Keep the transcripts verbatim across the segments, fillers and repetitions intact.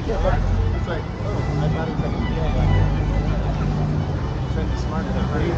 It's like, oh, I thought he was like a deal back there. Trying to be smarter than right.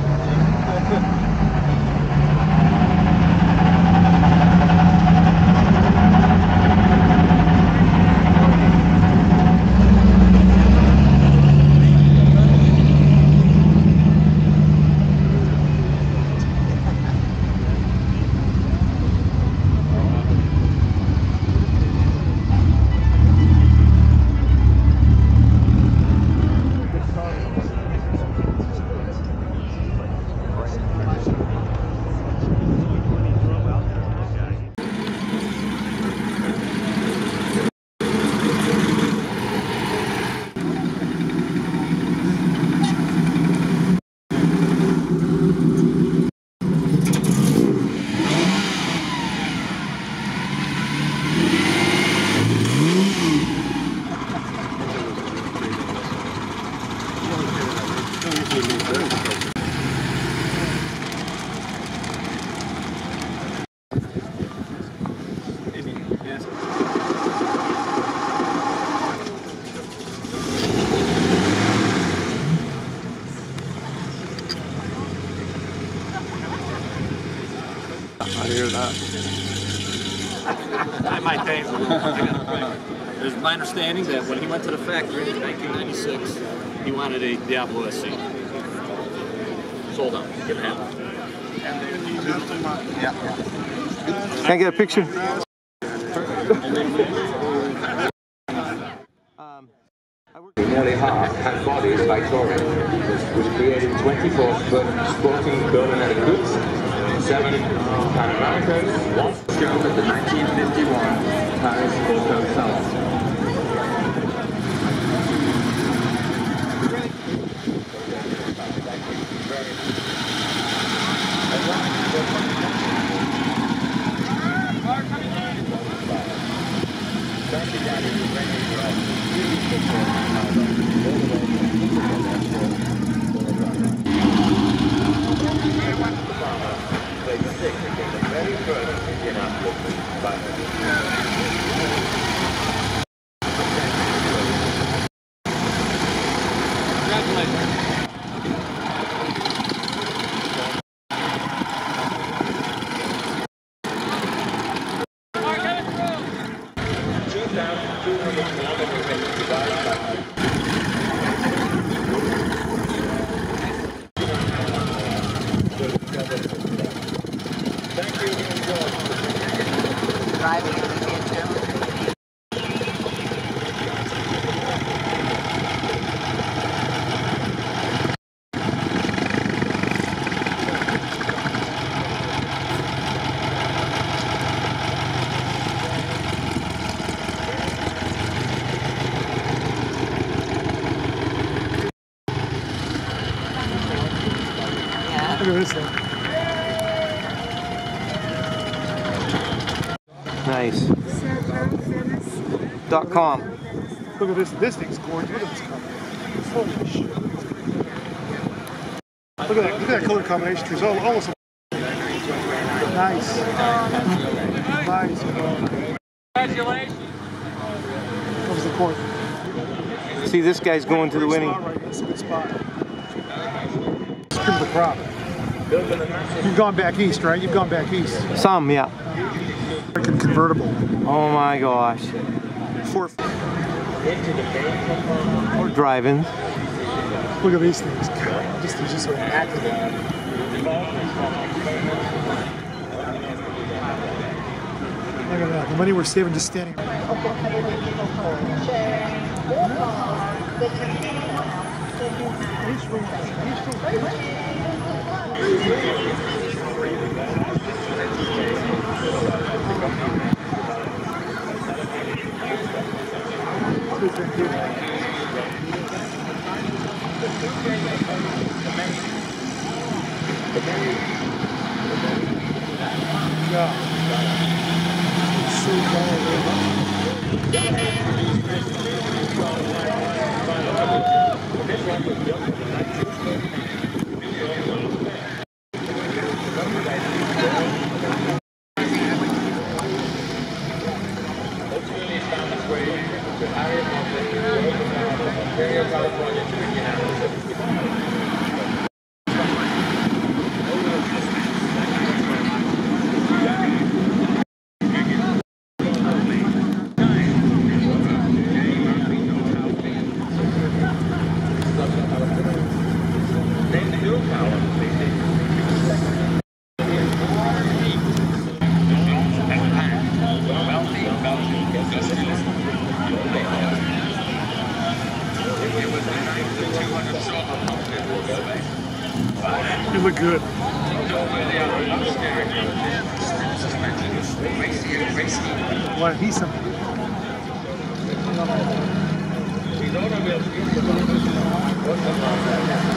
I hear that. I might think. It's my understanding that when he went to the factory in nineteen ninety-six, he wanted a Diablo S C. Sold out. Give it half. Yeah. Can I get a picture? um, Nearly half had bodies like touring, which created twenty-four sporting Berliner goods, seven Panamericas, one scope at the nineteen fifty-one Paris Auto Salon. Driving in the future. Look at this thing. nice. Dot com. Look at this. This thing's gorgeous. Look at this color. Holy shit. Look at that. Look at that color combination. It's almost nice. Nice. Congratulations. Comes the court. See, this guy's going to the winning. That's a good spot. Screw the crop. You've gone back east, right? You've gone back east. Some, yeah. Freaking convertible. Oh my gosh. Four. Or driving. Look at these things. God, just, they're just so immaculate. Look at that. The money we're saving just standing. It's really found its way You look good. Why he's some.